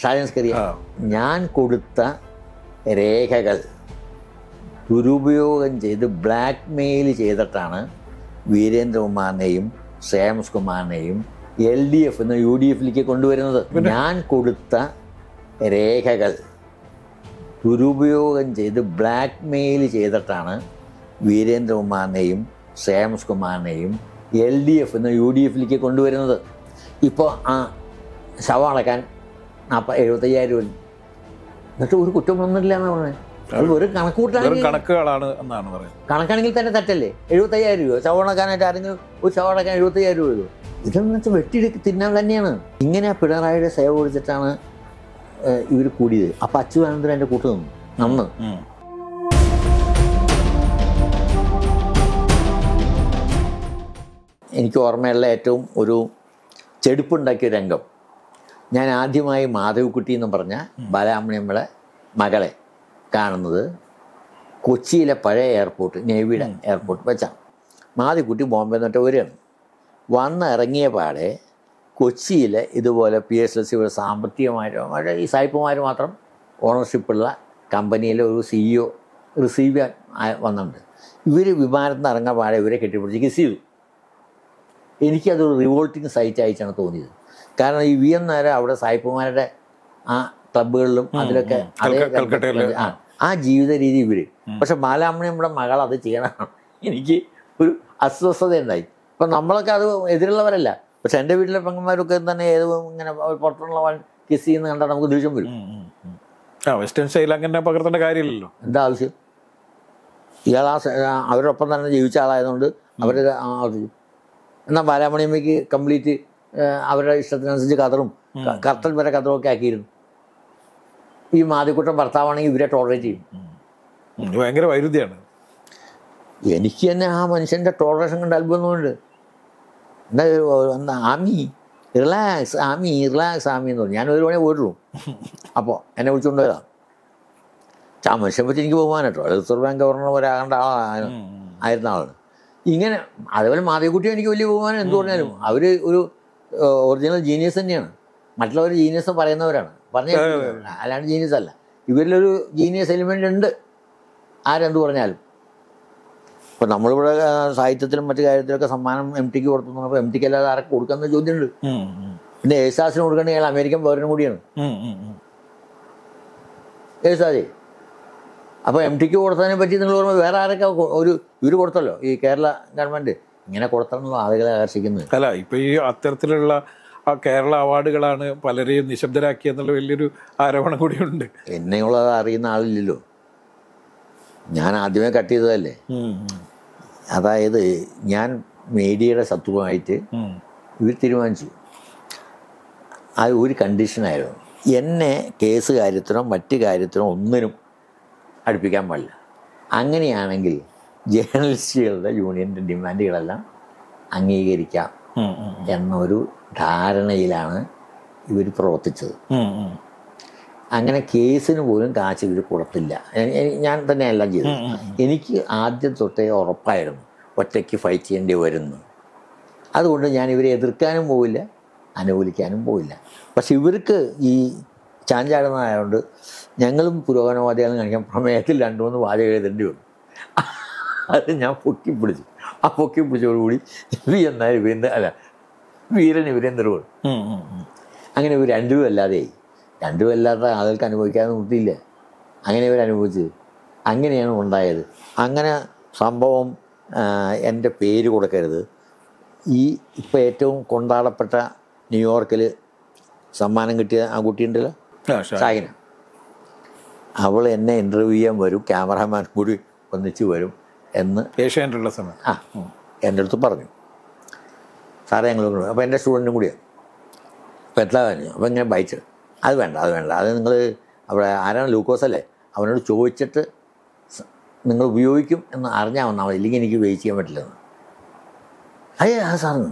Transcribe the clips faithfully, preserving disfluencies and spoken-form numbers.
ഷാജൻസ്കറിയ ഞാൻ കൊടുത്ത രേഖകൾ ദുരുപയോഗം ചെയ്ത് ബ്ലാക്ക് മെയിൽ ചെയ്തിട്ടാണ് വീരേന്ദ്രകുമാറിനെയും ശ്രേയാംസ് കുമാറിനെയും എൽ ഡി എഫ് എന്ന യു ഡി എഫിലേക്ക് കൊണ്ടുവരുന്നത്. ഞാൻ കൊടുത്ത രേഖകൾ ദുരുപയോഗം ചെയ്ത് ബ്ലാക്ക് മെയിൽ ചെയ്തിട്ടാണ് വീരേന്ദ്രകുമാറിനെയും ശ്രേയാംസ് കുമാറിനെയും എൽ ഡി എഫ് എന്ന യു ഡി എഫിലേക്ക് കൊണ്ടുവരുന്നത്. ഇപ്പോൾ ആ ശവം അടക്കാൻ നാൽപ്പ എഴുപത്തയ്യായിരം രൂപ, എന്നിട്ട് ഒരു കുറ്റം വന്നിട്ടില്ല എന്നാണ് പറഞ്ഞത്. അത് ഒരു കണക്കൂട്ടാണ്, കണക്കുകളാണ് എന്നാണ് പറയുന്നത്. കണക്കാണെങ്കിൽ തന്നെ തെറ്റല്ലേ? എഴുപത്തയ്യായിരം രൂപ ശവം അടക്കാനായിട്ട് ആരെങ്കിലും ഒരു ശവം അടക്കാൻ എഴുപത്തയ്യായിരം രൂപ രൂപ ഇതെന്ന് വെച്ചാൽ വെട്ടിയെടുക്ക് തിന്നാൻ തന്നെയാണ്. ഇങ്ങനെ പിണറായിയുടെ സേവ കൊടുത്തിട്ടാണ് ഇവർ കൂടിയത്. അപ്പം അച്യുതാനന്ദൻ എൻ്റെ കൂട്ട് നിന്നു നന്ന്. എനിക്ക് ഓർമ്മയുള്ള ഏറ്റവും ഒരു ചെടുപ്പുണ്ടാക്കിയ രംഗം, ഞാൻ ആദ്യമായി മാധവിക്കുട്ടി എന്ന് പറഞ്ഞ ബാലാമണിയമ്മയുടെ മകളെ കാണുന്നത് കൊച്ചിയിലെ പഴയ എയർപോർട്ട്, നേവിയുടെ എയർപോർട്ട് വെച്ചാണ്. മാധവിക്കുട്ടി ബോംബെ എന്നിട്ട് വരികയാണ്. വന്ന് ഇറങ്ങിയ പാടെ കൊച്ചിയിലെ ഇതുപോലെ പി എസ് എൽ സി സാമ്പത്തികമായിട്ട് ഈ സായിപ്പുമാർ മാത്രം ഓണർഷിപ്പുള്ള കമ്പനിയിലെ ഒരു സിഇഒ റിസീവ് ചെയ്യാൻ വന്നിട്ടുണ്ട്. ഇവർ വിമാനത്തിൽ നിന്ന് ഇറങ്ങാൻ പാടെ ഇവരെ കെട്ടിപ്പിടിച്ച് കിസ് ചെയ്തു. എനിക്കതൊരു റിവോൾട്ടിങ് സൈറ്റ് ആയിട്ടാണ് തോന്നിയത്. കാരണം ഈ വി എം നേരെ അവിടെ സായിപ്പുമാരുടെ ആ ക്ലബുകളിലും അതിലൊക്കെ അതേ ആ ആ ജീവിത രീതി ഇവർ. പക്ഷെ ബാലാമണിയമ്മയുടെ മകൾ അത് ചെയ്യണമാണ്. എനിക്ക് ഒരു അസ്വസ്ഥത ഉണ്ടായി. ഇപ്പം നമ്മളൊക്കെ അത് എതിരുള്ളവരല്ല, പക്ഷെ എൻ്റെ വീട്ടിലെ പെങ്ങന്മാരൊക്കെ തന്നെ ഏത് ഇങ്ങനെ പുറത്തുള്ള കിസ് ചെയ്യുന്ന കണ്ടാൽ നമുക്ക് ദേഷ്യം വരും. വെസ്റ്റേൺ സ്റ്റൈൽ അങ്ങനെ പകർത്തേണ്ട കാര്യമില്ലല്ലോ. എന്താ ആവശ്യം? ഇയാൾ ആ അവരൊപ്പം തന്നെ ജീവിച്ച ആളായതുകൊണ്ട് അവർ എന്നാൽ ബാലാമണിയമ്മയ്ക്ക് കംപ്ലീറ്റ് അവരുടെ ഇഷ്ടത്തിനനുസരിച്ച് കതറും കർത്തൽ വരെ കതറുമൊക്കെ ആക്കിയിരുന്നു. ഈ മാതിക്കുട്ടൻ ഭർത്താവാണെങ്കിൽ ഇവരെ ടോളറേറ്റ് ചെയ്യും. ഭയങ്കര വൈരുദ്ധ്യമാണ്. എനിക്ക് തന്നെ ആ മനുഷ്യൻ്റെ ടോളറേഷൻ കണ്ട് അത്ഭുതമുണ്ട്. എന്താ എന്താ ആമി റിലാക്സ് ആമി റിലാക്സ് ആമി എന്ന് പറഞ്ഞു. ഞാൻ ഒരു മണി പോയിട്ടുള്ളൂ. അപ്പോൾ എന്നെ വിളിച്ചുകൊണ്ട് വരാം. ആ മനുഷ്യനെ പറ്റി എനിക്ക് ബഹുമാനം കേട്ടോ. റിസർവ് ബാങ്ക് ഗവർണർ വരാകേണ്ട ആളാണ് ആയിരുന്ന ആളാണ്. ഇങ്ങനെ അതേപോലെ മാധവിക്കുട്ടി എനിക്ക് വലിയ ബഹുമാനം. എന്ത് പറഞ്ഞാലും അവർ ഒരു ഒറിജിനൽ ജീനിയസ് തന്നെയാണ്. മറ്റുള്ളവർ ജീനിയസ് പറയുന്നവരാണ്, പറഞ്ഞ അല്ലാണ്ട് ജീനിയസ് അല്ല. ഇവരിലൊരു ജീനിയസ് എലിമെൻ്റ് ഉണ്ട് ആരെന്ത് പറഞ്ഞാലും. ഇപ്പം നമ്മളിവിടെ സാഹിത്യത്തിലും മറ്റു കാര്യത്തിലൊക്കെ സമ്മാനം എം ടിക്ക് കൊടുത്തു പറഞ്ഞപ്പോൾ എം ടിക്ക് അല്ലാതെ ആരൊക്കെ കൊടുക്കുന്ന ചോദ്യമുണ്ട്. പിന്നെ യേശുദാസിന് കൊടുക്കേണ്ട അയാൾ അമേരിക്കൻ പൗരനും കൂടിയാണ് യേശുദാസേ. അപ്പോൾ എം ടിക്ക് കൊടുത്തതിനെ പറ്റി നിങ്ങൾ പറയുമ്പോൾ വേറെ ആരൊക്കെ ഒരു ഇവർ കൊടുത്തല്ലോ, ഈ കേരള ഗവൺമെൻറ് ഇങ്ങനെ കൊടുത്തതെന്നുള്ള ആളുകളെ ആകർഷിക്കുന്നത്. അല്ല, ഇപ്പം ഈ അത്തരത്തിലുള്ള ആ കേരള അവാർഡുകളാണ് പലരെയും നിശബ്ദരാക്കിയെന്നുള്ള വലിയൊരു ആരോപണം കൂടിയുണ്ട്. എന്നെയുള്ളത് അറിയുന്ന ആളില്ലല്ലോ. ഞാൻ ആദ്യമേ കട്ട് ചെയ്തതല്ലേ. അതായത് ഞാൻ മീഡിയയുടെ ശത്രുവായിട്ട് ഇവർ തീരുമാനിച്ചു. അത് ഒരു കണ്ടീഷനായിരുന്നു, എന്നെ കേസ് കാര്യത്തിനോ മറ്റു കാര്യത്തിനോ ഒന്നിനും അടുപ്പിക്കാൻ പാടില്ല. അങ്ങനെയാണെങ്കിൽ ജേർണലിസ്റ്റുകളുടെ യൂണിയൻ്റെ ഡിമാൻഡുകളെല്ലാം അംഗീകരിക്കാം എന്നൊരു ധാരണയിലാണ് ഇവർ പ്രവർത്തിച്ചത്. അങ്ങനെ കേസിന് പോലും കാശ് ഇവർ കൊടുത്തില്ല. ഞാൻ തന്നെ എല്ലാം ചെയ്തത്. എനിക്ക് ആദ്യം തൊട്ടേ ഉറപ്പായിരുന്നു ഒറ്റയ്ക്ക് ഫൈറ്റ് ചെയ്യേണ്ടി വരുന്നു. അതുകൊണ്ട് ഞാൻ ഇവരെ എതിർക്കാനും പോവില്ല, അനുകൂലിക്കാനും പോവില്ല. പക്ഷെ ഇവർക്ക് ഈ ചാഞ്ചാടുന്നതായതുകൊണ്ട് ഞങ്ങളും പുരോഗമനവാദികളും കാണിക്കാൻ പ്രമേയത്തിൽ രണ്ടു മൂന്ന് വാചകം എഴുതേണ്ടി വന്നു. അത് ഞാൻ പൊക്കി പിടിച്ചു. ആ പൊക്കി പിടിച്ചതോടുകൂടി വി എന്നാലും വീരൻ അല്ല വീരൻ വീരേന്ദ്രവും അങ്ങനെ ഇവർ രണ്ടും അല്ലാതെയായി. രണ്ടും അല്ലാത്ത ആളുകൾക്ക് അനുഭവിക്കാതെ നിർത്തിയില്ല. അങ്ങനെ ഇവർ അനുഭവിച്ചത്. അങ്ങനെയാണ് ഉണ്ടായത്. അങ്ങനെ സംഭവം എൻ്റെ പേര് കൊടുക്കരുത്. ഈ ഇപ്പോൾ ഏറ്റവും കൊണ്ടാടപ്പെട്ട ന്യൂയോർക്കിൽ സമ്മാനം കിട്ടിയ ആ കുട്ടിയുണ്ടല്ലോ ഷാഹിന, അവൾ എന്നെ ഇൻ്റർവ്യൂ ചെയ്യാൻ വരും, ക്യാമറാമാൻ കൂടി ഒന്നിച്ച് വരും എന്ന് ഏഷ്യാനുള്ള സമയം ആ എൻ്റെ അടുത്ത് പറഞ്ഞു. സാറേ ഞങ്ങൾ അപ്പോൾ എൻ്റെ സ്റ്റുഡൻറ്റും കൂടിയാണ്. അപ്പോൾ എത്ര കഴിഞ്ഞു. അപ്പോൾ ഇങ്ങനെ ബൈച്ച് അത് വേണ്ട അത് വേണ്ട അത് നിങ്ങൾ അവിടെ ആരാണ് ലൂക്കോസ് അല്ലേ, അവനോട് ചോദിച്ചിട്ട് നിങ്ങൾ ഉപയോഗിക്കും എന്ന് അറിഞ്ഞാൽ വന്നാൽ മതി, ഇല്ലെങ്കിൽ എനിക്ക് വെയിറ്റ് ചെയ്യാൻ പറ്റില്ലെന്ന്. അയ്യേ ആ സാറിന്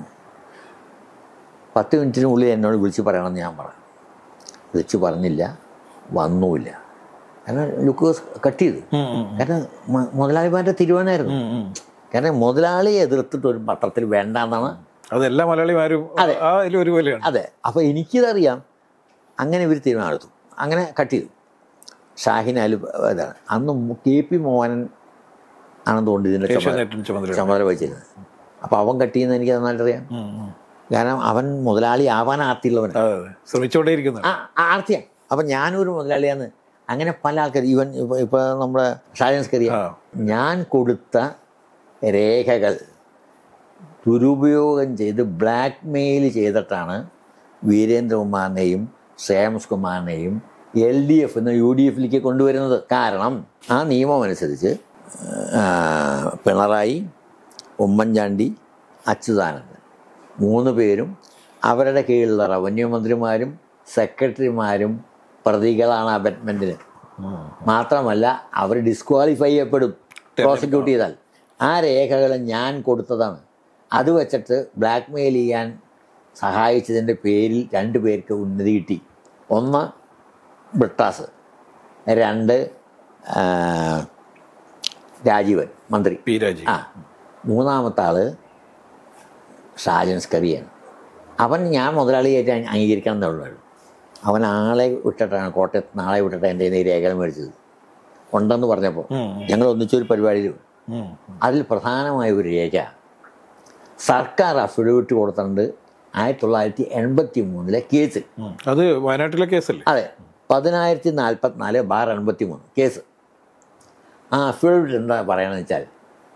പത്ത് മിനിറ്റിനുള്ളിൽ എന്നോട് വിളിച്ച് പറയണമെന്ന് ഞാൻ പറഞ്ഞു. വിളിച്ച് പറഞ്ഞില്ല, വന്നുമില്ല. കാരണം ലൂക്കോസ് കട്ട് ചെയ്തു. കാരണം മുതലാളിമാരുടെ തീരുമാനമായിരുന്നു. കാരണം മുതലാളിയെ എതിർത്തിട്ട് ഒരു പത്രത്തിൽ വേണ്ട എന്നാണ് അതെല്ലാ മലയാളിമാരും. അതെ ഒരുപോലെയാണ്. അതെ. അപ്പോൾ എനിക്കിതറിയാം. അങ്ങനെ ഇവർ തീരുമാനമെടുത്തു. അങ്ങനെ കട്ട് ചെയ്തു. ഷാഹിൻ അലി ഇതാണ് അന്ന് കെ പി മോഹനൻ ആണെന്ന് തോന്നുന്നു ഇതിൻ്റെ ചുമതല ചുമതല വഹിച്ചിരുന്നത്. അപ്പോൾ അവൻ കട്ട് ചെയ്യുന്നത് എനിക്ക് നന്നായിട്ടറിയാം. കാരണം അവൻ മുതലാളി ആവാൻ ആർത്തിയുള്ളവനാണ്, ശ്രമിച്ചുകൊണ്ടേയിരിക്കുന്നു ആർത്തിയാണ്. അപ്പം ഞാനൊരു മുതലാളിയാന്ന്. അങ്ങനെ പല ആൾക്കാർ ഈവൻ ഇപ്പോൾ ഇപ്പോൾ നമ്മുടെ ഷാജൻസ്കറിയ ഞാൻ കൊടുത്ത രേഖകൾ ദുരുപയോഗം ചെയ്ത് ബ്ലാക്ക് മെയിൽ ചെയ്തിട്ടാണ് വീരേന്ദ്രകുമാറിനെയും ശ്രേയംസ് കുമാറിനെയും എൽ ഡി എഫ് എന്ന യു ഡി എഫിലേക്ക് കൊണ്ടുവരുന്നത്. കാരണം ആ നിയമം അനുസരിച്ച് പിണറായി, ഉമ്മൻചാണ്ടി, അച്യുതാനന്ദൻ മൂന്ന് പേരും അവരുടെ കീഴിലുള്ള റവന്യൂ മന്ത്രിമാരും സെക്രട്ടറിമാരും പ്രതികളാണ് അബറ്റ്മെൻറ്റിന്. മാത്രമല്ല അവർ ഡിസ്ക്വാളിഫൈ ചെയ്യപ്പെടും പ്രോസിക്യൂട്ട് ചെയ്താൽ. ആ രേഖകൾ ഞാൻ കൊടുത്തതാണ്. അത് വെച്ചിട്ട് ബ്ലാക്ക് മെയിൽ ചെയ്യാൻ സഹായിച്ചതിൻ്റെ പേരിൽ രണ്ട് പേർക്ക് ഉന്നതി കിട്ടി. ഒന്ന് ബ്രിട്ടാസ്, രണ്ട് രാജീവൻ മന്ത്രി പി രാജീവ്, ആ മൂന്നാമത്തെ ആള് ഷാജൻസ്കറിയാണ്. അവൻ ഞാൻ മുതലാളിയായിട്ട് അംഗീകരിക്കണം എന്നുള്ളൂ. അവൻ ആളെ വിട്ടിട്ടാണ് കോട്ടയത്ത് നാളെ വിട്ടിട്ട് എൻ്റെ ഈ രേഖകൾ മേടിച്ചത്. ഉണ്ടെന്ന് പറഞ്ഞപ്പോൾ ഞങ്ങൾ ഒന്നിച്ചൊരു പരിപാടിയിൽ അതിൽ പ്രധാനമായ ഒരു രേഖ സർക്കാർ അഫിഡവിറ്റ് കൊടുത്തിട്ടുണ്ട് ആയിരത്തി തൊള്ളായിരത്തി എൺപത്തി മൂന്നിലെ കേസിൽ. അത് വയനാട്ടിലെ കേസല്ലേ? അതെ, പതിനായിരത്തി നാൽപ്പത്തിനാല് ബാർ എൺപത്തി മൂന്ന് കേസ്. ആ അഫിഡവിറ്റ് എന്താ പറയണമെന്ന് വെച്ചാൽ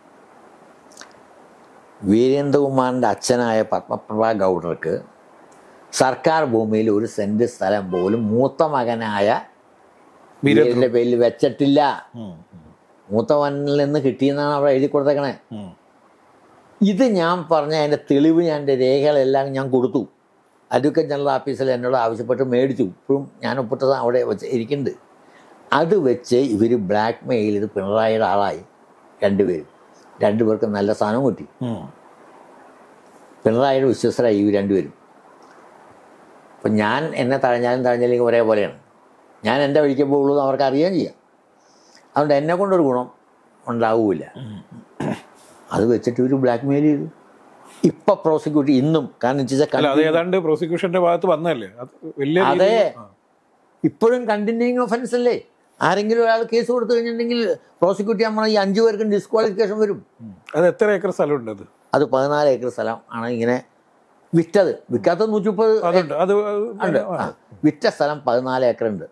വീരേന്ദ്രകുമാറിൻ്റെ അച്ഛനായ പത്മപ്രഭ ഗൗഡർക്ക് സർക്കാർ ഭൂമിയിൽ ഒരു സെൻറ്റ് സ്ഥലം പോലും മൂത്ത മകനായ വീരൻ്റെ പേരിൽ വെച്ചിട്ടില്ല. മൂത്തവനിൽ നിന്ന് കിട്ടിയെന്നാണ് അവിടെ എഴുതി കൊടുത്തേക്കണേ. ഇത് ഞാൻ പറഞ്ഞ അതിൻ്റെ തെളിവ് ഞാൻ എൻ്റെ രേഖകളെല്ലാം ഞാൻ കൊടുത്തു. അഡ്വക്കേറ്റ് ജനറൽ ഓഫീസിൽ എന്നോട് ആവശ്യപ്പെട്ട് മേടിച്ചു. ഇപ്പോഴും ഞാൻ ഒപ്പിട്ടത് അവിടെ വെച്ച് ഇരിക്കുന്നുണ്ട്. അത് വെച്ച് ഇവർ ബ്ലാക്ക് മെയിൽ ചെയ്ത് പിണറായിയുടെ ആളായി രണ്ടുപേരും. രണ്ടുപേർക്ക് നല്ല സാധനം കിട്ടി. പിണറായിയുടെ വിശ്വസ്തരായി ഇവർ രണ്ടുപേരും. അപ്പം ഞാൻ എന്നെ തഴഞ്ഞാലും തഴഞ്ഞാലും ഒരേപോലെയാണ്. ഞാൻ എൻ്റെ വഴിക്ക് പോകുള്ളൂ എന്ന് അവർക്ക് അറിയുകയും ചെയ്യാം. അതുകൊണ്ട് എന്നെ കൊണ്ടൊരു ഗുണം ഉണ്ടാവില്ല. അത് വെച്ചിട്ട് ഒരു ബ്ലാക്ക് മെയിൽ ചെയ്തു. ഇപ്പം പ്രോസിക്യൂട്ട് ഇന്നും കാരണം ഏതാണ്ട് പ്രോസിക്യൂഷൻ്റെ ഭാഗത്ത് വന്നല്ലേ അതെ, ഇപ്പോഴും കണ്ടിന്യൂയിങ് ഒഫൻസ് അല്ലേ. ആരെങ്കിലും ഒരാൾ കേസ് കൊടുത്തു കഴിഞ്ഞിട്ടുണ്ടെങ്കിൽ പ്രോസിക്യൂട്ട് ചെയ്യാൻ പറഞ്ഞാൽ ഈ അഞ്ചു പേർക്കും ഡിസ്ക്വാളിഫിക്കേഷൻ വരും. അത് എത്ര ഏക്കർ സ്ഥലമുണ്ട്? അത് അത് പതിനാല് ഏക്കർ സ്ഥലം ആണ് ഇങ്ങനെ വിറ്റത്. വിൽക്കാത്ത നൂറ്റി മുപ്പത് ഉണ്ട്. വിറ്റ സ്ഥലം പതിനാല് ഏക്കർ ഉണ്ട്.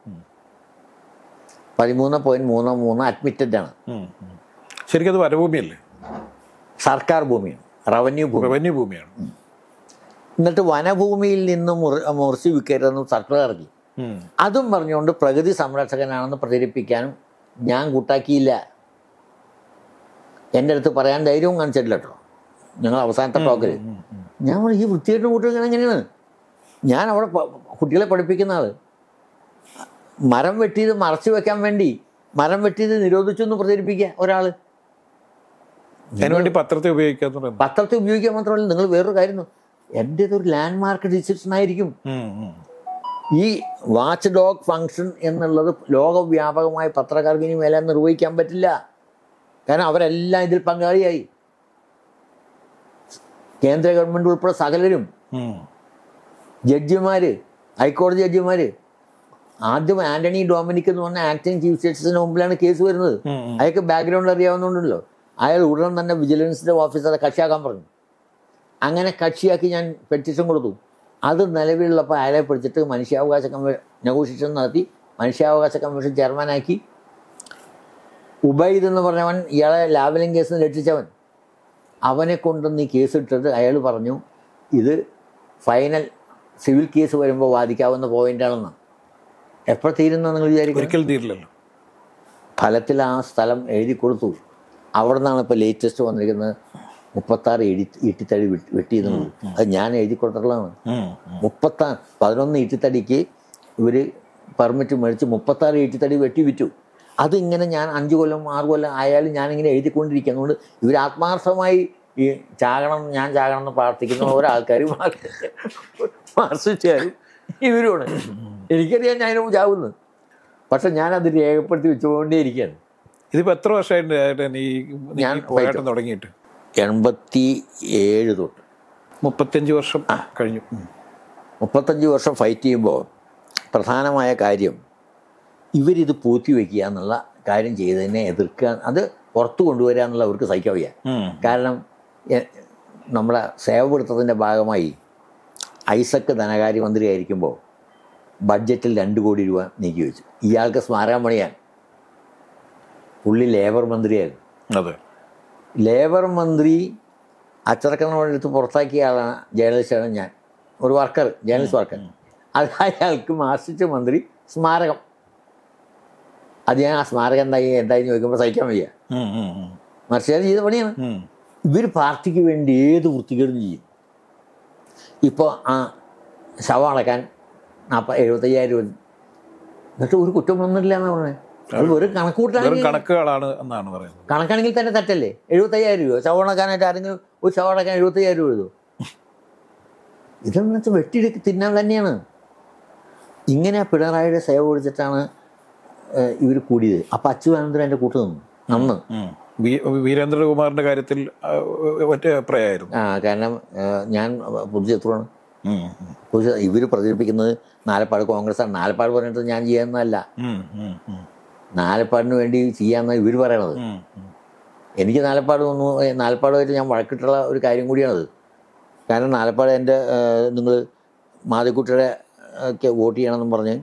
പതിമൂന്ന് പോയിന്റ് മൂന്ന് മൂന്ന് അഡ്മിറ്റഡ് ആണ്. ശരിക്കും അത് വനഭൂമിയല്ലേ? സർക്കാർ ഭൂമിയാണ്, റവന്യൂ ഭൂമി റവന്യൂ ഭൂമിയാണ്. എന്നിട്ട് വനഭൂമിയിൽ നിന്ന് മുറി മുറിച്ച് വിൽക്കരുതെന്ന് സർക്കാർ ഇറക്കി. അതും പറഞ്ഞുകൊണ്ട് പ്രകൃതി സംരക്ഷകനാണെന്ന് പ്രചരിപ്പിക്കാനും ഞാൻ കൂട്ടാക്കിയില്ല. എൻ്റെ അടുത്ത് പറയാൻ ധൈര്യവും കാണിച്ചിട്ടില്ല കേട്ടോ. ഞങ്ങൾ അവസാനത്തെ ടോക്കിൽ ഞാൻ ഈ വൃത്തിയായിട്ട് കൂട്ടുക എങ്ങനെയാണ്? ഞാൻ അവിടെ കുട്ടികളെ പഠിപ്പിക്കുന്ന ആൾ മരം വെട്ടിയത് മറച്ചു വെക്കാൻ വേണ്ടി മരം വെട്ടിയത് നിരോധിച്ചു എന്ന് പ്രചരിപ്പിക്കുക ഒരാൾ. അതിനുവേണ്ടി പത്രത്തെ ഉപയോഗിക്കാൻ പത്രത്തെ ഉപയോഗിക്കാൻ മാത്രമല്ല, നിങ്ങൾ വേറൊരു കാര്യം, എൻ്റേതൊരു ലാൻഡ് മാർക്ക് ഡിസിഷൻ ആയിരിക്കും. ഈ വാച്ച് ഡോഗ് ഫങ്ഷൻ എന്നുള്ളത് ലോകവ്യാപകമായി പത്രക്കാർക്ക് ഇനി മേലെ നിർവഹിക്കാൻ പറ്റില്ല. കാരണം അവരെല്ലാം ഇതിൽ പങ്കാളിയായി. കേന്ദ്ര ഗവൺമെൻറ് ഉൾപ്പെടെ സകലരും, ജഡ്ജിമാർ, ഹൈക്കോടതി ജഡ്ജിമാർ. ആദ്യം ആന്റണി ഡൊമിനിക് എന്ന് പറഞ്ഞ ആക്ടിങ് ചീഫ് ജസ്റ്റിസിന് മുമ്പിലാണ് കേസ് വരുന്നത്. അയാൾക്ക് ബാക്ക്ഗ്രൗണ്ട് അറിയാവുന്നതുകൊണ്ടല്ലോ. അയാൾ ഉടൻ തന്നെ വിജിലൻസിൻ്റെ ഓഫീസറെ കക്ഷിയാക്കാൻ പറഞ്ഞു. അങ്ങനെ കക്ഷിയാക്കി ഞാൻ പെറ്റീഷൻ കൊടുത്തു. അത് നിലവിലുള്ളപ്പോൾ അയാളെ പിടിച്ചിട്ട് മനുഷ്യാവകാശ കമ്മീഷൻ നെഗോഷിയേഷൻ നടത്തി മനുഷ്യാവകാശ കമ്മീഷൻ ചെയർമാനാക്കി. ഉബൈദ് എന്ന് പറഞ്ഞവൻ ഇയാളെ ലാവലിംഗ് കേസിന് രക്ഷിച്ചവൻ, അവനെ കൊണ്ടൊന്ന് ഈ കേസ് ഇട്ടിട്ട് അയാൾ പറഞ്ഞു ഇത് ഫൈനൽ സിവിൽ കേസ് വരുമ്പോൾ വാദിക്കാവുന്ന പോയിൻ്റാണെന്ന്. എപ്പോൾ തീരുന്ന നിങ്ങൾ വിചാരിക്കും? ഒരിക്കലും തീരില്ലല്ലോ. ഫലത്തിൽ ആ സ്ഥലം എഴുതി കൊടുത്തു. അവിടെ നിന്നാണ് ഇപ്പോൾ ലേറ്റസ്റ്റ് വന്നിരിക്കുന്നത് മുപ്പത്താറ് എഴി ഈട്ടിത്തടി വെട്ടിയെന്നുള്ളത്. അത് ഞാൻ എഴുതി കൊടുത്തിട്ടുള്ളതാണ്. മുപ്പത്താറ് പതിനൊന്ന് ഈട്ടിത്തടിക്ക് ഇവർ പെർമിറ്റ് മേടിച്ച് മുപ്പത്താറ് ഈട്ടിത്തടി വെട്ടി വിറ്റു. അതിങ്ങനെ ഞാൻ അഞ്ച് കൊല്ലം ആറ് കൊല്ലം ആയാലും ഞാനിങ്ങനെ എഴുതിക്കൊണ്ടിരിക്കുന്നതുകൊണ്ട് ഇവർ ആത്മാർത്ഥമായി ഈ ചാകണം ഞാൻ ചാകണം എന്ന് പ്രാർത്ഥിക്കുന്ന ഒരാൾക്കാരും മാർസിസ്റ്റുകാരും ഇവരുമാണ്. എനിക്കറിയാം ഞാൻ അതിനോട് ചാവുന്നത്, പക്ഷെ ഞാനത് രേഖപ്പെടുത്തി വെച്ചുകൊണ്ടേയിരിക്കുകയാണ്. ഇതിപ്പോൾ എത്ര വർഷമായിട്ട് ഈ ഞാൻ പോരാട്ടം തുടങ്ങിയിട്ട്? എൺപത്തി ഏഴ് തൊട്ട് മുപ്പത്തഞ്ച് വർഷം കഴിഞ്ഞു. മുപ്പത്തഞ്ച് വർഷം ഫൈറ്റ് ചെയ്യുമ്പോൾ പ്രധാനമായ കാര്യം ഇവരിത് പൂഴ്ത്തി വയ്ക്കുക എന്നുള്ള കാര്യം ചെയ്തതിനെ എതിർക്കുക, അത് പുറത്തു കൊണ്ടുവരിക എന്നുള്ള അവർക്ക് സഹിക്കാൻ വയ്യ. കാരണം നമ്മളെ സേവപ്പെടുത്തത്തിൻ്റെ ഭാഗമായി ഐസക്ക് ധനകാര്യമന്ത്രി ആയിരിക്കുമ്പോൾ ബഡ്ജറ്റിൽ രണ്ട് കോടി രൂപ നീക്കി വെച്ചു. ഇയാൾക്ക് സ്മാരകം പണിയാൻ. പുള്ളി ലേബർ മന്ത്രിയായിരുന്നു. അതെ, ലേബർ മന്ത്രി അച്ചടക്കങ്ങളെടുത്ത് പുറത്താക്കിയ ആളാണ് ജേർണലിസ്റ്റാണ് ഞാൻ, ഒരു വർക്കർ, ജേർണലിസ്റ്റ് വർക്കർ. അത് അയാൾക്ക് മാർക്സിസ്റ്റ് മന്ത്രി സ്മാരകം. അത് ഞാൻ ആ സ്മാരകം എന്തായി എന്തായി ചോദിക്കുമ്പോൾ സഹിക്കാൻ വയ്യ. മറിച്ച് ചെയ്ത പണിയാണ്. ഇവർ പാർട്ടിക്ക് വേണ്ടി ഏത് വൃത്തികേടും ചെയ്യും. ഇപ്പോൾ ആ ശവം അടക്കാൻ നാൽപ്പത് എഴുപത്തയ്യായിരം രൂപ, എന്നിട്ട് ഒരു കുറ്റം വന്നില്ല എന്നാണ് പറഞ്ഞത്. അത് ഒരു കണക്കൂട്ടാണ്, കണക്കുകളാണ് എന്നാണ് പറയുന്നത്. കണക്കാണെങ്കിൽ തന്നെ തെറ്റല്ലേ? എഴുപത്തയ്യായിരം രൂപ ശവം അടക്കാനായിട്ട് ആരെങ്കിലും ഒരു ശവം അടക്കാൻ എഴുപത്തയ്യായിരം രൂപ എഴുതും. ഇതെന്ന് വെച്ചാൽ വെട്ടിയെടുക്ക് തിന്നാൻ തന്നെയാണ്. ഇങ്ങനെ പിണറായിയുടെ സേവ കൊടുത്തിട്ടാണ് ഇവർ കൂടിയത്. അപ്പം അച്യുതാനന്ദൻ എൻ്റെ കൂട്ട് നിന്നു അന്ന്. വീരേന്ദ്രകുമാറിൻ്റെ കാര്യത്തിൽ ഒറ്റ അഭിപ്രായമായിരുന്നു. ആ, കാരണം ഞാൻ പൊതുശത്രുവാണ്. പൊതു ഇവർ പ്രചരിപ്പിക്കുന്നത് നാലപ്പാട് കോൺഗ്രസ്സാണ്. നാലപ്പാട് പറഞ്ഞിട്ട് ഞാൻ ചെയ്യാമെന്നല്ല, നാലപ്പാടിന് വേണ്ടി ചെയ്യാമെന്നാണ് ഇവർ പറയണത്. എനിക്ക് നാലപ്പാട് ഒന്നും നാലപ്പാടുമായിട്ട് ഞാൻ വഴക്കിട്ടുള്ള ഒരു കാര്യം കൂടിയാണത്. കാരണം നാലപ്പാട് എൻ്റെ നിങ്ങൾ മാധവിക്കുട്ടിയുടെ ഒക്കെ വോട്ട് ചെയ്യണമെന്നും പറഞ്ഞ്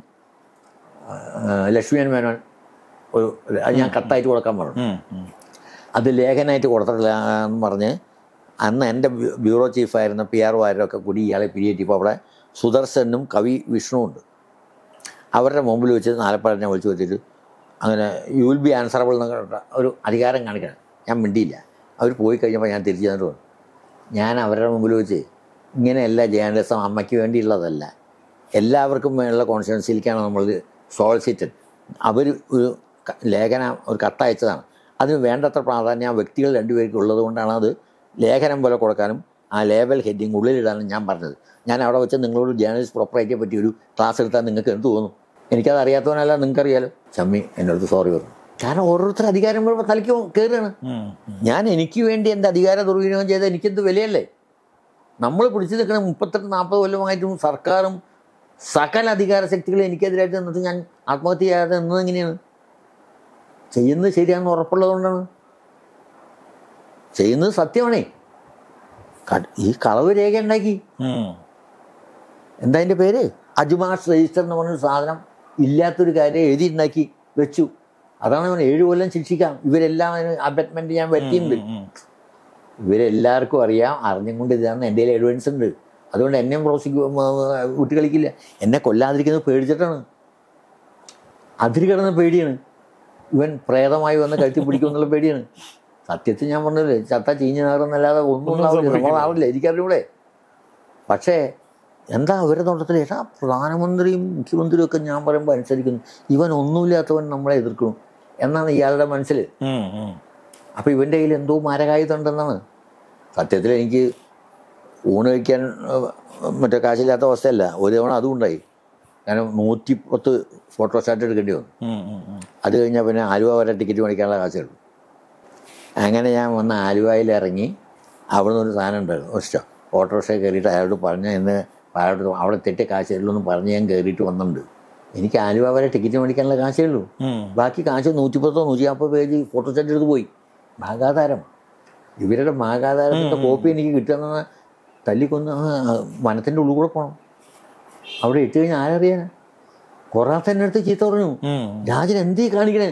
ലക്ഷ്മിയൻ മേനോൻ ഒരു അത് ഞാൻ കത്തായിട്ട് കൊടുക്കാൻ പറഞ്ഞു. അത് ലേഖനായിട്ട് കൊടുത്തിട്ടില്ല എന്ന് പറഞ്ഞ് അന്ന് എൻ്റെ ബ്യൂറോ ചീഫായിരുന്ന പി ആർ വാരൊക്കെ കൂടി ഇയാളെ പിരിയേറ്റിപ്പോൾ അവിടെ സുദർശനും കവി വിഷ്ണുവും ഉണ്ട്. അവരുടെ മുമ്പിൽ വെച്ച് നാലപ്പാടിനെ വിളിച്ച് വെച്ചിട്ട് അങ്ങനെ യു വിൽ ബി ആൻസറബിൾ എന്നൊക്കെ ഒരു അധികാരം കാണിക്കണം. ഞാൻ മിണ്ടിയില്ല. അവർ പോയി കഴിഞ്ഞപ്പോൾ ഞാൻ തിരിച്ചു തന്നിട്ട് വന്നു. ഞാൻ അവരുടെ മുമ്പിൽ വെച്ച് ഇങ്ങനെയല്ല ജേർണലിസം അമ്മയ്ക്ക് വേണ്ടിയുള്ളതല്ല, എല്ലാവർക്കും വേണ്ടിയുള്ള കോൺസ്റ്റിറ്റ്യുവൻസിയിലേക്കാണ് നമ്മൾ സോളിസിറ്റഡ്. അവർ ഒരു ലേഖനം ഒരു കത്തയച്ചതാണ്. അതിന് വേണ്ടത്ര പ്രാധാന്യം ആ വ്യക്തികൾ രണ്ടുപേർക്കും ഉള്ളത് കൊണ്ടാണ് അത് ലേഖനം പോലെ കൊടുക്കാനും ആ ലേബൽ ഹെഡിങ് ഉള്ളിലിടാനും ഞാൻ പറഞ്ഞത്. ഞാൻ അവിടെ വെച്ച് നിങ്ങളോട് ജേർണലിസ്റ്റ് പ്രോപ്പറേറ്റിയെ പറ്റി ഒരു ക്ലാസ് എടുത്താൽ നിങ്ങൾക്ക് എന്ത് തോന്നും? എനിക്കത് അറിയാത്തവനല്ല, നിങ്ങൾക്കറിയാലോ. ചമ്മി എൻ്റെ അടുത്ത് സോറി പറഞ്ഞു. കാരണം ഓരോരുത്തർ അധികാരം വരുമ്പോൾ തലയ്ക്ക് കയറുകയാണ്. ഞാൻ എനിക്ക് വേണ്ടി എൻ്റെ അധികാരം ദുർവിനിയോഗം ചെയ്താൽ എനിക്കെന്ത് വിലയല്ലേ? നമ്മൾ പിടിച്ചു നിൽക്കണ മുപ്പത്തെട്ട് നാൽപ്പത് കൊല്ലമായിട്ടും സർക്കാരും സകല അധികാര ശക്തികളും എനിക്കെതിരായിട്ട് നിന്നിട്ട് ഞാൻ ആത്മഹത്യ ചെയ്യാതെ നിന്നത് എങ്ങനെയാണ്? ചെയ്യുന്നത് ശരിയാണെന്ന് ഉറപ്പുള്ളത് കൊണ്ടാണ്. ചെയ്യുന്നത് സത്യമാണേ. ഈ കളവ് രേഖ ഉണ്ടാക്കി, എന്താ അതിൻ്റെ പേര്, അജുമാസ് രജിസ്റ്റർ എന്ന് പറഞ്ഞൊരു സാധനം ഇല്ലാത്തൊരു കാര്യം എഴുതി ഉണ്ടാക്കി വെച്ചു. അതാണ് അവൻ ഏഴ് കൊല്ലം ശിക്ഷിക്കാം. ഇവരെല്ലാം അതിന് അബറ്റ്മെൻറ്റ് ഞാൻ വരുത്തിയിട്ടുണ്ട്. ഇവരെല്ലാവർക്കും അറിയാം, അറിഞ്ഞും കൊണ്ട് ഇതാണെന്ന് എൻ്റെ കയ്യിൽ എവിഡൻസ് ഉണ്ട്. അതുകൊണ്ട് എന്നെയും പ്രോസിക്യൂ വിട്ട് കളിക്കില്ല. എന്നെ കൊല്ലാതിരിക്കുന്നത് പേടിച്ചിട്ടാണ്, അതിര് കിടന്ന പേടിയാണ്. ഇവൻ പ്രേതമായി വന്ന് കഴുത്തി പിടിക്കുമെന്നുള്ള പേടിയാണ്. സത്യത്തിൽ ഞാൻ പറഞ്ഞില്ലേ, ചത്ത ചീഞ്ഞ് നേറുന്നല്ലാതെ ഒന്നും ഉണ്ടാവില്ല, നമ്മളാവില്ല, എനിക്കറിയൂടെ. പക്ഷേ എന്താ അവരുടെ നോട്ടത്തിൽ ഏട്ടാ പ്രധാനമന്ത്രിയും മുഖ്യമന്ത്രിയും ഒക്കെ ഞാൻ പറയുമ്പോൾ അനുസരിക്കുന്നു, ഇവൻ ഒന്നുമില്ലാത്തവൻ നമ്മളെ എതിർക്കണം എന്നാണ് ഇയാളുടെ മനസ്സിൽ. അപ്പോൾ ഇവൻ്റെ കയ്യിൽ എന്തോ മാരകായുധമുണ്ടെന്നാണ്. സത്യത്തിൽ എനിക്ക് ഊണ് കഴിക്കാൻ മറ്റേ കാശില്ലാത്ത അവസ്ഥയല്ല, ഒരു തവണ അതും ഉണ്ടായി. കാരണം നൂറ്റി പത്ത് ഫോട്ടോസ്റ്റാറ്റ് എടുക്കേണ്ടി വന്നു. അത് കഴിഞ്ഞാൽ പിന്നെ ആലുവ വരെ ടിക്കറ്റ് മേടിക്കാനുള്ള കാശുള്ളൂ. അങ്ങനെ ഞാൻ വന്ന് ആലുവയിൽ ഇറങ്ങി അവിടെ നിന്നൊരു സാധനം ഉണ്ടായിരുന്നു, ഇഷ്ടം ഓട്ടോറിക്ഷ കയറിയിട്ട് അയാളോട് പറഞ്ഞ എന്ന് അയാളോട് അവിടെ തെറ്റേ കാശ് തരുള്ളൂ എന്ന് പറഞ്ഞ് ഞാൻ കയറിയിട്ട് വന്നിട്ടുണ്ട്. എനിക്ക് ആലുവ വരെ ടിക്കറ്റ് മേടിക്കാനുള്ള കാശേ ഉള്ളൂ. ബാക്കി കാശ് നൂറ്റിപ്പത്തോ നൂറ്റി നാൽപ്പത് പേജ് ഫോട്ടോസ്റ്റാറ്റ് എടുത്ത് പോയി. മാഗാധാരം, ഇവരുടെ മാഗാധാരത്തിൻ്റെ കോപ്പി എനിക്ക് കിട്ടുന്ന തല്ലിക്കൊന്ന് വനത്തിൻ്റെ ഉള്ളിൽ കൂടെ പോകണം. അവിടെ ഇട്ട് കഴിഞ്ഞാൽ ആരറിയാൻ? കൊറാത്ത എൻ്റെ അടുത്ത് ചീത്ത പറഞ്ഞു, രാജൻ എന്തീ കാണിക്കണേ,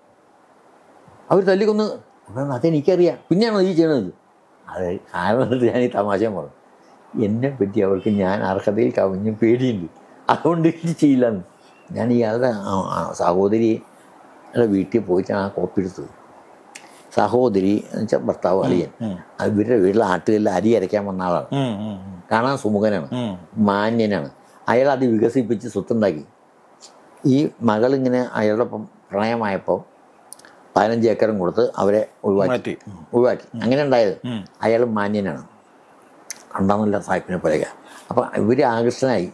അവർ തല്ലിക്കൊന്ന്. അപ്പം അതെനിക്കറിയാം, പിന്നെയാണോ ഈ ചെയ്യണത്? അത് കാരണം എന്നിട്ട് ഞാൻ ഈ തമാശയും പറഞ്ഞു, എന്നെ പറ്റി അവർക്ക് ഞാൻ അർഹതയിൽ കവിഞ്ഞ് പേടിയുണ്ട്, അതുകൊണ്ട് ഇത് ചെയ്യില്ലെന്ന്. ഞാൻ ഇയാളുടെ സഹോദരിയുടെ വീട്ടിൽ പോയിട്ടാണ് ആ കോപ്പി എടുത്തത്. സഹോദരി എന്ന് വെച്ചാൽ ഭർത്താവ് അളിയൻ, ഇവരുടെ വീട്ടിൽ ആട്ടുകളിൽ അരി അരയ്ക്കാൻ വന്ന ആളാണ്. കാണാൻ സുമുഖനാണ്, മാന്യനാണ്. അയാൾ അത് വികസിപ്പിച്ച് സ്വത്തുണ്ടാക്കി. ഈ മകളിങ്ങനെ അയാളുടെ പ്രണയമായപ്പോൾ പതിനഞ്ച് ഏക്കറും കൊടുത്ത് അവരെ ഒഴിവാക്കി ഒഴിവാക്കി അങ്ങനെ ഉണ്ടായത്. അയാൾ മാന്യനാണ്, കണ്ടാന്നല്ല സാഹിബിനെ പോലെയൊക്കെ. അപ്പം ഇവർ ആകൃഷ്ടനായി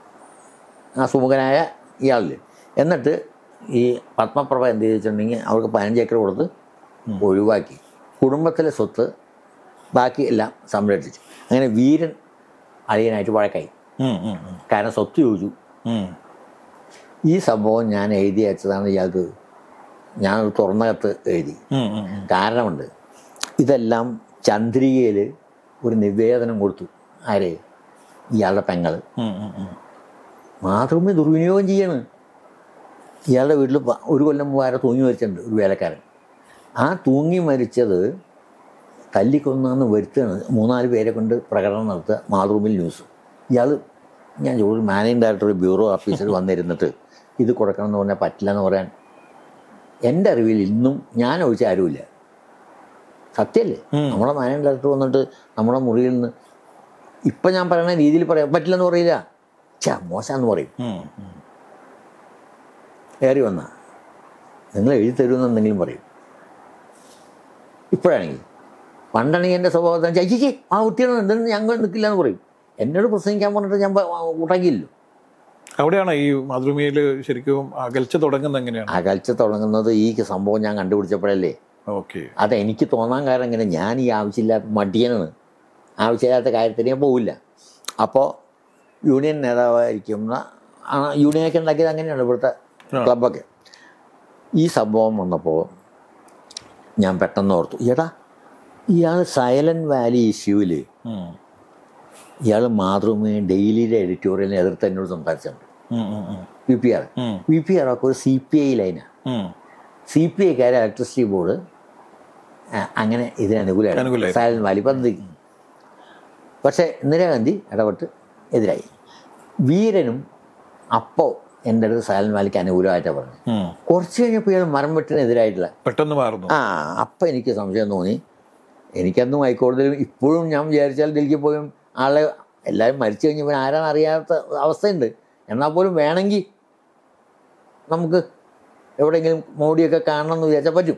ആ സുമുഖനായ ഇയാളിൽ. എന്നിട്ട് ഈ പത്മപ്രഭ എന്ത് ചെയ്തിട്ടുണ്ടെങ്കിൽ അവർക്ക് പതിനഞ്ച് ഏക്കർ കൊടുത്ത് ഒഴിവാക്കി. കുടുംബത്തിലെ സ്വത്ത് ബാക്കി എല്ലാം സംരക്ഷിച്ചു. അങ്ങനെ വീരൻ അളിയനായിട്ട് വഴക്കായി. കാരണം സ്വത്ത് ചോദിച്ചു. ഈ സംഭവം ഞാൻ എഴുതി അയച്ചതാണ് ഇയാൾക്ക്. ഞാൻ ഒരു തുറന്ന കത്ത് എഴുതി. കാരണമുണ്ട്. ഇതെല്ലാം ചന്ദ്രികയിൽ ഒരു നിവേദനം കൊടുത്തു. ആരെ? ഇയാളുടെ പെങ്ങൾ. മാതൃഭൂമി ദുർവിനിയോഗം ചെയ്യാണ്. ഇയാളുടെ വീട്ടിൽ ഒരു കൊല്ലം മുമ്പ് ആരെ തൂങ്ങി മരിച്ചിട്ടുണ്ട്, ഒരു വേലക്കാരൻ. ആ തൂങ്ങി മരിച്ചത് തല്ലിക്കൊന്നാന്ന് വരുത്തുകയാണ്. മൂന്നാല് പേരെ കൊണ്ട് പ്രകടനം നടത്തുക മാതൃഭൂമിയിൽ ന്യൂസ്. ഇയാൾ ഞാൻ ഒരു മാനേജിങ് ഡയറക്ടർ ബ്യൂറോ ഓഫീസിൽ വന്നിരുന്നിട്ട് ഇത് കൊടുക്കണം എന്ന് പറഞ്ഞാൽ പറ്റില്ല എന്ന് പറയാൻ എൻ്റെ അറിവിൽ ഇന്നും ഞാൻ ഒഴിച്ച ആരുമില്ല. സത്യമല്ലേ? നമ്മുടെ മാനേജിങ് ഡയറക്ടർ വന്നിട്ട് നമ്മുടെ മുറിയിൽ നിന്ന് ഇപ്പം ഞാൻ പറയുന്ന രീതിയിൽ പറയാൻ പറ്റില്ലെന്ന് പറയില്ല. ചാ മോശമെന്ന് പറയും. കയറി വന്നാൽ നിങ്ങൾ എഴുതി തരുമെന്ന് എന്തെങ്കിലും പറയും. ഇപ്പോഴാണെങ്കിൽ പണ്ടാണെങ്കിൽ എൻ്റെ സ്വഭാവത്തിൽ ചേച്ചി ആ കുട്ടിയാണ് എന്തെങ്കിലും ഞങ്ങൾ നിൽക്കില്ല എന്ന് പറയും. എന്നോട് പ്രസംഗിക്കാൻ പറഞ്ഞിട്ട് ഞാൻ ഉടങ്ങിയില്ലോ. അവിടെയാണ് ഈ മാതൃഭൂമിയിൽ ശരിക്കും അകൽച്ച തുടങ്ങുന്നത്. എങ്ങനെയാണ് അകൽച്ച തുടങ്ങുന്നത്? ഈ സംഭവം ഞാൻ കണ്ടുപിടിച്ചപ്പോഴല്ലേ. ഓക്കെ. അത് എനിക്ക് തോന്നാൻ കാരണം എങ്ങനെ, ഞാൻ ഈ ആവശ്യമില്ലാത്ത മടിയനാണ്. ആവശ്യമില്ലാത്ത കാര്യത്തിന് ഞാൻ പോവില്ല. അപ്പോൾ യൂണിയൻ നേതാവായിരിക്കുന്ന യൂണിയനൊക്കെ ഉണ്ടാക്കിയത് അങ്ങനെയാണ് ഇവിടുത്തെ ക്ലബ്ബൊക്കെ. ഈ സംഭവം വന്നപ്പോൾ ഞാൻ പെട്ടെന്ന് ഓർത്തു, എടാ ഇയാൾ സൈലൻറ്റ് വാലി ഇഷ്യൂവിൽ ഇയാൾ മാതൃഭൂമി ഡെയിലിയുടെ എഡിറ്റോറിയലിനെ എതിർത്ത് എന്നോട് സംസാരിച്ചിട്ടുണ്ട്. V P R V P R ഒക്കെ ഒരു സി പി ഐ ലൈനാണ്. സി പി ഐക്കാരെ ഇലക്ട്രിസിറ്റി ബോർഡ് അങ്ങനെ ഇതിന് അനുകൂലമായി സൈലൻറ്റ് വാലി പദ്ധതിക്ക്. പക്ഷേ ഇന്ദിരാഗാന്ധി ഇടപെട്ട് എതിരായി. വീരനും അപ്പോൾ എൻ്റെ അടുത്ത് സൈലൻറ്റ് വാലിക്ക് അനുകൂലമായിട്ടാണ് പറഞ്ഞു. കുറച്ച് കഴിഞ്ഞപ്പോൾ ഇയാൾ മരം വെട്ടിനെതിരായിട്ടില്ല, പെട്ടെന്ന് മാറുന്നു. ആ അപ്പം എനിക്ക് സംശയം തോന്നി. എനിക്കന്നും ഹൈക്കോടതിയിലും ഇപ്പോഴും ഞാൻ വിചാരിച്ചാൽ ഡൽഹിക്ക് പോയും ആളെ എല്ലാവരും മരിച്ചു കഴിഞ്ഞപ്പോൾ ആരാണ് അറിയാത്ത അവസ്ഥയുണ്ട്. എന്നാൽ പോലും വേണമെങ്കിൽ നമുക്ക് എവിടെയെങ്കിലും മോഡിയൊക്കെ കാണണം എന്ന് വിചാരിച്ചാൽ പറ്റും.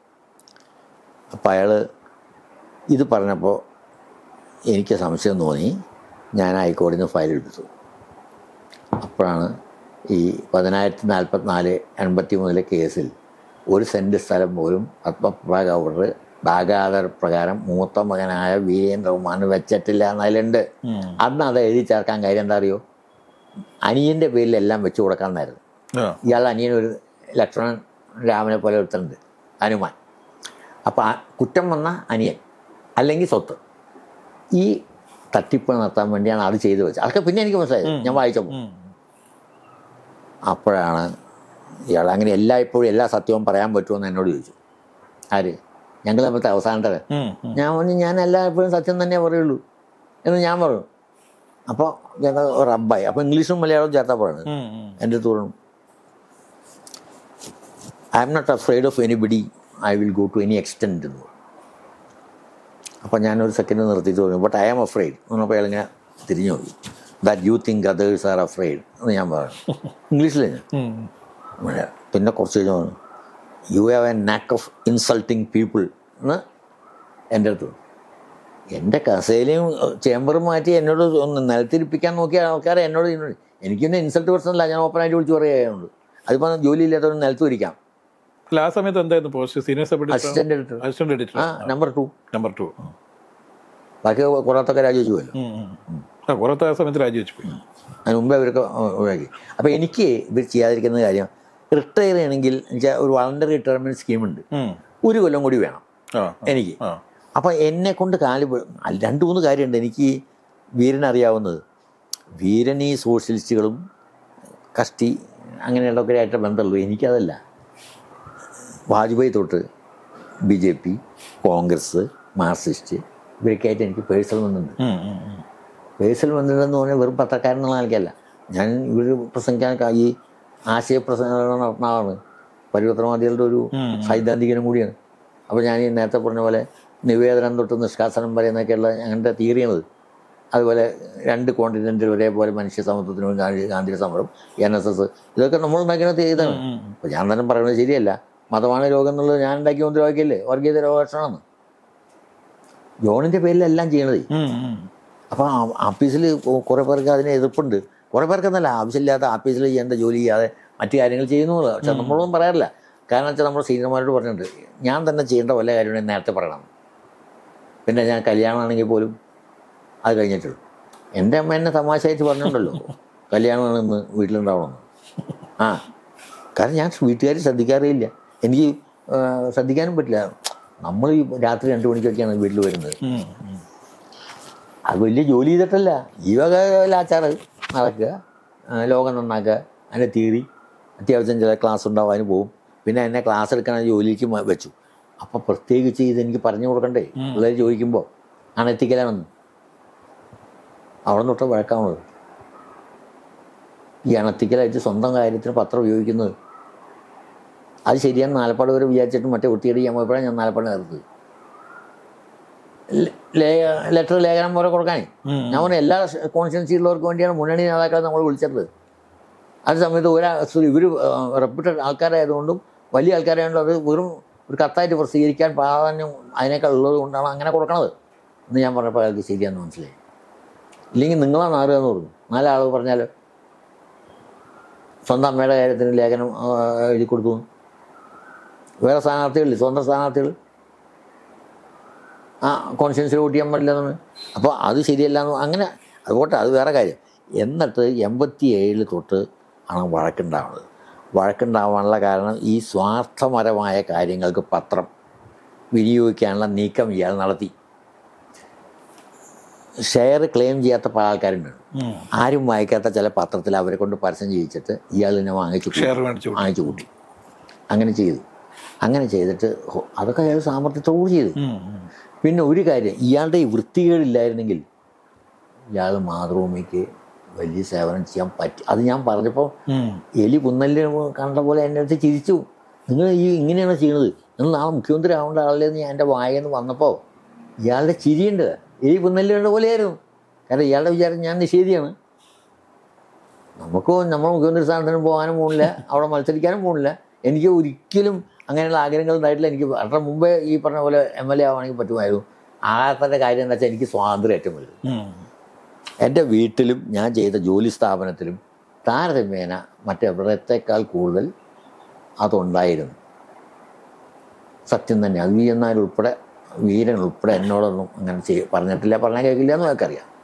അപ്പം അയാൾ ഇത് പറഞ്ഞപ്പോൾ എനിക്ക് സംശയം തോന്നി. ഞാൻ ഹൈക്കോടതിയിൽ നിന്ന് ഫയൽ എടുത്തു. അപ്പോഴാണ് ഈ പതിനായിരത്തി നാൽപ്പത്തിനാല് എൺപത്തി മൂന്നിലെ കേസിൽ ഒരു സെൻറ്റ് സ്ഥലം പോലും പത്മപ്രഭ ഗവർണർ ഭാഗാധാര പ്രകാരം മൂത്ത മകനായ വീരേന്ദ്ര റഹ്മാൻ വെച്ചിട്ടില്ല എന്നതിലുണ്ട്. അന്ന് അത് എഴുതി ചേർക്കാൻ കാര്യം എന്താ അറിയോ? അനിയൻ്റെ പേരിലെല്ലാം വെച്ച് കൊടുക്കാമെന്നായിരുന്നു. ഇയാളുടെ അനിയനൊരു ലക്ഷ്മണൻ രാമനെ പോലെ ഒരുത്തനുണ്ട്, ഹനുമാൻ. അപ്പോൾ ആ കുറ്റം വന്ന അനിയൻ അല്ലെങ്കിൽ സ്വത്ത്, ഈ തട്ടിപ്പ് നടത്താൻ വേണ്ടിയാണ് അത് ചെയ്തു വെച്ചത്. അതൊക്കെ പിന്നെ എനിക്ക് മനസ്സിലായത് ഞാൻ വായിച്ചപ്പോൾ. അപ്പോഴാണ് ഇയാൾ അങ്ങനെ എല്ലായ്പ്പോഴും എല്ലാ സത്യവും പറയാൻ പറ്റുമെന്ന് എന്നോട് ചോദിച്ചു. ആര്? ഞങ്ങൾ തമ്മിലത്തെ അവസാനത്തെ. ഞാൻ പറഞ്ഞു ഞാൻ എല്ലായ്പ്പോഴും സത്യം തന്നെ പറയുള്ളൂ എന്ന് ഞാൻ പറഞ്ഞു. അപ്പോൾ ഞങ്ങൾ റബ്ബായി. അപ്പോൾ ഇംഗ്ലീഷും മലയാളവും ചേർത്താ പറയുന്നത്. എൻ്റെ അടുത്ത് പറഞ്ഞു, I am not afraid of anybody, I will go to any extent എന്ന് പറഞ്ഞു. അപ്പോൾ ഞാനൊരു സെക്കൻഡ് നിർത്തിയിട്ട് പറഞ്ഞു, ബട്ട് ഐ ആം അഫ്രെയ്ഡ് എന്ന് പറഞ്ഞപ്പോൾ അയാളിങ്ങനെ തിരിഞ്ഞു നോക്കി. That you think others are afraid എന്ന് ഞാൻ പറഞ്ഞു ഇംഗ്ലീഷിൽ. പിന്നെ കുറച്ച് കഴിഞ്ഞ് പറഞ്ഞു, you have a knack of insulting people എന്ന് എൻ്റെ അടുത്ത്. എൻ്റെ കസേലയും ചേമ്പറും മാറ്റി എന്നോട് ഒന്ന് നിലത്തിരിപ്പിക്കാൻ നോക്കിയ ആൾക്കാരെ എന്നോട് എനിക്കൊന്നും ഇൻസൾട്ട് പേഴ്സണല്ല, ഞാൻ ഓപ്പണായിട്ട് വിളിച്ച് പറയുകയുണ്ട്. അതിപ്പോൾ ജോലി ഇല്ലാത്തവർ നിലത്ത് ഇരിക്കാം. ആ സമയത്ത് എന്തായിരുന്നു post? Senior assistant editor. Assistant editor ആ നമ്പർ ടു നമ്പർ ടു ബാക്കി കുറത്തൊക്കെ രാജിവെച്ചു പോയല്ലോ. കുറത്ത് ആ സമയത്ത് രാജിവെച്ചു പോയി. അതിന് മുമ്പേ അവരൊക്കെ ഒഴിവാക്കി. അപ്പോൾ എനിക്ക് ഇവർ ചെയ്യാതിരിക്കുന്ന കാര്യം, റിട്ടയർ ചെയ്യണമെങ്കിൽ എന്നുവെച്ചാൽ ഒരു വളണ്ടറി റിട്ടയർമെൻറ്റ് സ്കീമുണ്ട്. ഒരു കൊല്ലം കൂടി വേണം എനിക്ക്. അപ്പോൾ എന്നെ കൊണ്ട് കാല് രണ്ട് മൂന്ന് കാര്യമുണ്ട് എനിക്ക് വീരനറിയാവുന്നത്. വീരൻ ഈ സോഷ്യലിസ്റ്റുകളും കഷ്ടി അങ്ങനെയുള്ളതൊക്കെ ആയിട്ട് ബന്ധമുള്ളൂ. എനിക്കതല്ല. വാജ്പേയി തൊട്ട് B J P, Congress, Marxist ഇവരൊക്കെയായിട്ട് എനിക്ക് പേഴ്സണൽ ബന്ധമുണ്ട്. പേഴ്സണൽ ബന്ധമുണ്ടെന്ന് പറഞ്ഞാൽ വെറും പത്രക്കാരൻ എന്നുള്ള ആൾക്കല്ല. ഞാൻ ഇവർ പ്രസംഗിക്കാൻ ഈ ആശയപ്രസംഗങ്ങൾ നടത്തുന്ന ആളാണ്. പരിവർത്തനവാദികളുടെ ഒരു സൈദ്ധാന്തികനും കൂടിയാണ്. അപ്പോൾ ഞാൻ ഈ നേരത്തെ പറഞ്ഞ പോലെ നിവേദനം തൊട്ട് നിഷ്കാസനം വരെ എന്നൊക്കെയുള്ള ഞങ്ങളുടെ തിയറിയാണത്. അതുപോലെ രണ്ട് കോണ്ടിനെൻ്റിൽ ഒരേപോലെ മനുഷ്യ സമത്വത്തിന് വേണ്ടി ഗാന്ധി ഗാന്ധിയുടെ സമരം, എൻ എസ് എസ്, ഇതൊക്കെ നമ്മൾ ഉണ്ടാക്കുന്ന ഇതാണ്. അപ്പോൾ ഞാൻ തന്നെ പറയുന്നത് ശരിയല്ല. മതമാണ് രോഗം എന്നുള്ളത് ഞാൻ ഉണ്ടാക്കിയ മുദ്രാവാക്യല്ലേ, വർഗീയത രോഗലക്ഷണമാണ്. ജോണിൻ്റെ പേരിലെല്ലാം ചെയ്യണത്. അപ്പോൾ ആഫീസിൽ കുറേ പേർക്ക് അതിന് എതിർപ്പുണ്ട്. കുറേ പേർക്കെന്നല്ല, ആവശ്യമില്ലാത്ത ആഫീസിൽ ചെയ്യേണ്ട ജോലി ചെയ്യാതെ മറ്റു കാര്യങ്ങൾ ചെയ്യുന്നു. പക്ഷെ നമ്മളൊന്നും പറയാറില്ല. കാരണം വെച്ചാൽ നമ്മൾ സീനിയർമാരോട് പറഞ്ഞിട്ടുണ്ട്, ഞാൻ തന്നെ ചെയ്യേണ്ട വല്ല കാര്യങ്ങളും നേരത്തെ പറയണം. പിന്നെ ഞാൻ കല്യാണമാണെങ്കിൽ പോലും അത് കഴിഞ്ഞിട്ടുള്ളൂ. എൻ്റെ അമ്മ എന്നെ തമാശയായിട്ട് പറഞ്ഞിട്ടുണ്ടല്ലോ കല്യാണമാണ് ഇന്ന് വീട്ടിലുണ്ടാവണമെന്ന്. ആ കാരണം ഞാൻ വീട്ടുകാർ ശ്രദ്ധിക്കാറേയില്ല. എനിക്ക് ആ, ശ്രദ്ധിക്കാനും പറ്റില്ല. നമ്മൾ ഈ രാത്രി രണ്ട് മണിക്കൊക്കെയാണ് വീട്ടിൽ വരുന്നത്. അത് വലിയ ജോലി ചെയ്തിട്ടല്ല, ഈ വക ലാച്ചാറ് നടക്കുക, ആ, ലോകം നന്നാക്കുക, അതിൻ്റെ തിയറി, അത്യാവശ്യം ചില ക്ലാസ് ഉണ്ടാവും, അതിന് പോവും. പിന്നെ എന്നെ ക്ലാസ് എടുക്കണ ജോലിക്ക് മ- വെച്ചു. അപ്പോൾ പ്രത്യേകിച്ച് ഇതെനിക്ക് പറഞ്ഞു കൊടുക്കണ്ടേ പിള്ളേർ ചോദിക്കുമ്പോൾ അണെത്തിക്കലാണെന്ന്. അവിടെ തൊട്ട് വഴക്കാവുന്നത് ഈ അണത്തിക്കലായിട്ട് സ്വന്തം കാര്യത്തിന് പത്രം ഉപയോഗിക്കുന്നത്. അത് ശരിയാണ് നാലപ്പാട് വരെ വിചാരിച്ചിട്ട് മറ്റേ ഒത്തിയടിക്കാൻ പോയപ്പോഴാണ് ഞാൻ നാലപ്പാട് നിർത്തത്. ലെറ്റർ ലേഖനം പോലെ കൊടുക്കാനേ ഞാൻ പറഞ്ഞ എല്ലാ കോൺസ്റ്റിറ്റ്യൻസിയുള്ളവർക്ക് വേണ്ടിയാണ് മുന്നണി നേതാക്കളെ നമ്മൾ വിളിച്ചത്. അതേ സമയത്ത് ഒരാ ഇവർ റെപ്യൂട്ടഡ് ആൾക്കാരായതുകൊണ്ടും വലിയ ആൾക്കാരായതുകൊണ്ടും അത് വെറും ഒരു കത്തായിട്ട് പ്രസിദ്ധീകരിക്കാൻ പ്രാധാന്യം അതിനേക്കാൾ ഉള്ളത് കൊണ്ടാണ് അങ്ങനെ കൊടുക്കണത് എന്ന് ഞാൻ പറഞ്ഞപ്പോൾ അയാൾക്ക് ശരിയാണെന്ന് മനസ്സിലായി. ഇല്ലെങ്കിൽ നിങ്ങളാണ് ആറുക എന്ന് പറഞ്ഞു. നാലാൾ പറഞ്ഞാൽ സ്വന്തം അമ്മയുടെ കാര്യത്തിന് ലേഖനം ആ, എഴുതി കൊടുത്തു. വേറെ സ്ഥാനാർത്ഥികളില്ല, സ്വന്തം സ്ഥാനാർത്ഥികൾ ആ കോൺസ്റ്റിറ്റ്യൻസിൽ വോട്ട് ചെയ്യാൻ പാടില്ലെന്നാണ്. അപ്പോൾ അത് ശരിയല്ല എന്ന് അങ്ങനെ അതുപോട്ടെ, അത് വേറെ കാര്യം. എന്നിട്ട് എൺപത്തി ഏഴിൽ തൊട്ട് ആണ് വഴക്കുണ്ടാവുന്നത്. വഴക്കുണ്ടാവാനുള്ള കാരണം ഈ സ്വാർത്ഥപരമായ കാര്യങ്ങൾക്ക് പത്രം വിനിയോഗിക്കാനുള്ള നീക്കം ഇയാൾ നടത്തി. ഷെയർ ക്ലെയിം ചെയ്യാത്ത പല ആൾക്കാരുണ്ട്, ആരും വായിക്കാത്ത ചില പത്രത്തിൽ അവരെ കൊണ്ട് പരസ്യം ചെയ്യിച്ചിട്ട് ഇയാൾ തന്നെ വാങ്ങിച്ചു ഷെയർ മേടിച്ചു വാങ്ങിച്ചു കൂട്ടി. അങ്ങനെ ചെയ്തു. അങ്ങനെ ചെയ്തിട്ട് ഹോ- അതൊക്കെ അയാൾ സാമർത്ഥ്യത്തോട് ചെയ്തു. പിന്നെ ഒരു കാര്യം, ഇയാളുടെ ഈ വൃത്തികേടില്ലായിരുന്നെങ്കിൽ ഇയാൾ മാതൃഭൂമിക്ക് വലിയ സേവനം ചെയ്യാൻ പറ്റി. അത് ഞാൻ പറഞ്ഞപ്പോൾ എലി കുന്നലിന് കണ്ട പോലെ എൻ്റെ അടുത്ത് ചിരിച്ചു. നിങ്ങൾ ഈ ഇങ്ങനെയാണ് ചെയ്യണത്, നിങ്ങൾ നാളെ മുഖ്യമന്ത്രി ആവേണ്ട ആളല്ലെന്ന് ഞാൻ എൻ്റെ വായെന്ന് വന്നപ്പോൾ ഇയാളുടെ ചിരിയുണ്ട് എലി കുന്നലിന് കണ്ട പോലെയായിരുന്നു. കാരണം ഇയാളുടെ വിചാരം ഞാൻ നിഷേധിയാണ്. നമുക്ക് നമ്മൾ മുഖ്യമന്ത്രി സ്ഥാനത്തിന് പോകാനും പോകുന്നില്ല, അവിടെ മത്സരിക്കാനും പോകുന്നില്ല. എനിക്ക് ഒരിക്കലും അങ്ങനെയുള്ള ആഗ്രഹങ്ങൾ ഉണ്ടായിട്ടില്ല. എനിക്ക് വളരെ മുമ്പേ ഈ പറഞ്ഞ പോലെ എം എൽ എ ആവാണെങ്കിൽ പറ്റുമായിരുന്നു. ആകാത്തതിൻ്റെ കാര്യം എന്താ വെച്ചാൽ എനിക്ക് സ്വാതന്ത്ര്യം ഏറ്റവും വലുത്. എൻ്റെ വീട്ടിലും ഞാൻ ചെയ്ത ജോലി സ്ഥാപനത്തിലും താരതമ്യേന മറ്റെവിടത്തേക്കാൾ കൂടുതൽ അതുണ്ടായിരുന്നു. സത്യം തന്നെ. അത് വി എന്നാൽ ഉൾപ്പെടെ വീരൻ ഉൾപ്പെടെ എന്നോടൊന്നും അങ്ങനെ ചെയ്യ പറഞ്ഞിട്ടില്ല, പറഞ്ഞാൽ കേൾക്കില്ല എന്ന് നമുക്കറിയാം.